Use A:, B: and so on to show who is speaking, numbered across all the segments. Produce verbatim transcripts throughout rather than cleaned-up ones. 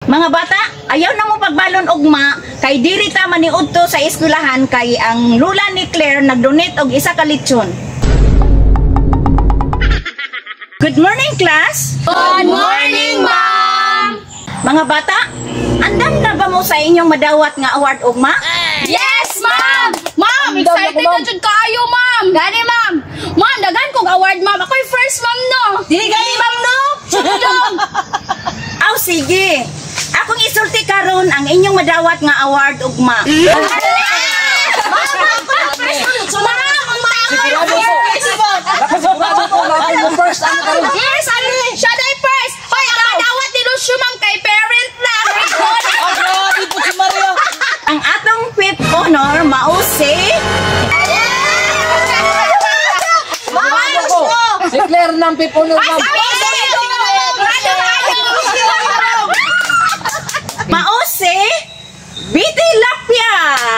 A: Mga bata, ayaw na mo pagbalon ugma kay diri ta maniudto sa eskwelahan kay ang lula ni Claire nagdonate og isa ka lechon. Good morning, class!
B: Good morning, ma'am!
A: Mga bata, andam na ba mo sa inyong madawat nga award ugma?
B: Yes, ma'am! Ma'am, excited na dyan kayo, ma'am! Gani, ma'am! Ma'am, dagan kong award, ma'am! Ako'y first, ma'am, no!
A: Dili gani, ma'am, no? Aw, sige! Akong isulti karon ang inyong madawat nga award ugma.
B: First, ano ka rin? Yes, ano? Siya na yung first! Hoy, ang madawat ni Lucio, ma'am, kay parent na!
C: Oh, grabe po si Maria!
A: Ang atong fifth honor, mausi.
C: Si Claire ng pipuno, ma'am.
A: Mausi, Biti Lapia.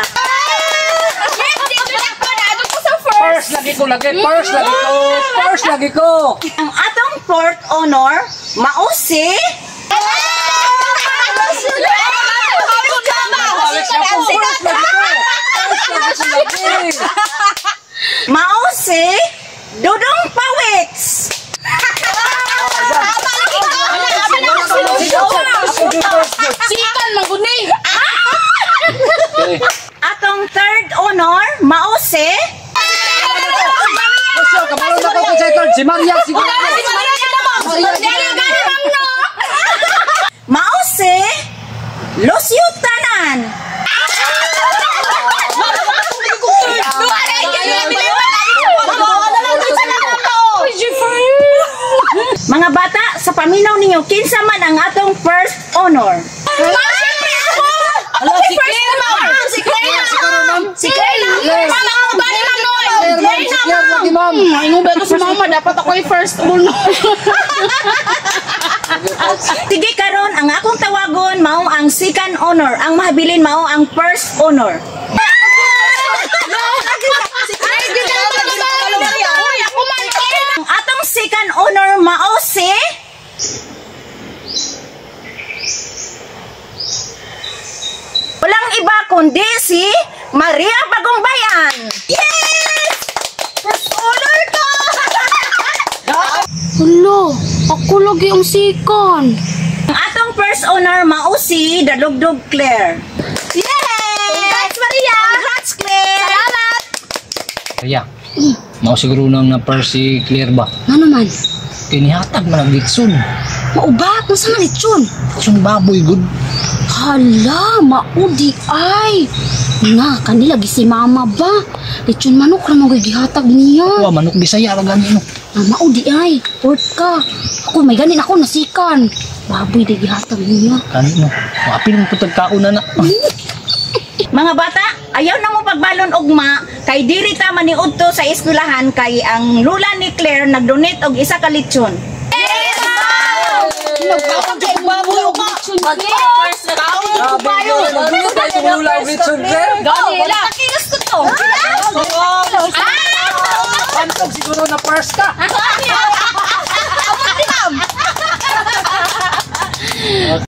C: First lagi ko lagi, first lagi ko, first lagi ko.
A: Ang atong fourth honor, mausi. Mausi, Dudong Pawits.
B: Sikan, maguni!
A: Atong third honor, mausi.
C: Kabalo na ko sa second, si Maria siguro.
A: Mausi, Lucio Tanan. Mga bata, sa paminaw ninyo, kinsa man ang atong first honor?
C: Ala, si Claire, ma'am.
B: Si Claire! Si Claire!
C: Yes.
B: Ma'am, ako ba ni Ma'am Noy?
C: Claire, ma'am, si Claire lagi, ma'am.
B: Ay, nung beto si Mama, dapat ako yung first uno.
A: Sige karon, ang akong tawagon mao ang second honor, ang mahabilin mao ang first honor. Ang atong second honor mao si walang iba kundi si Maria Bagumbayan. Yes! First honor ko!
B: Hulo, ako lagi ang sikon.
A: Ang atong first honor mao si Dalugdog Claire. Yay! Congrats, Maria! Congrats, Claire! Salamat!
C: Maria, mau siguro nang na-first si Claire ba?
B: Ano man?
C: Kinihatag man ang litson.
B: Mauba, kung saan lechon?
C: Litson baboy, good.
B: Hala, maudi ay. Nga, kanila si Mama ba? Lechon manok ra mga gihatag niya.
C: Wa, manok Bisaya ra gani no.
B: Ah, maudi ay. Fourth ka. Ako, may ganin ako, nasikan. Baboy, di gihatag niya.
C: Kani no. Mapil mo putag kauna na.
A: Mga bata, ayaw na mo pagbalon ugma kay diri ta maniudto sa eskwelahan kay ang lula ni Claire nagdonate og isa ka lechon.
C: Nagkapag sa baboy o ka.
B: First na tao, di ko pa yun.
C: Nagdunod tayo sa mula ang litson, Claire.
B: Ganila. Nakilos ko to.
C: Pantog siguro na first ka.
B: Ako, ma'am.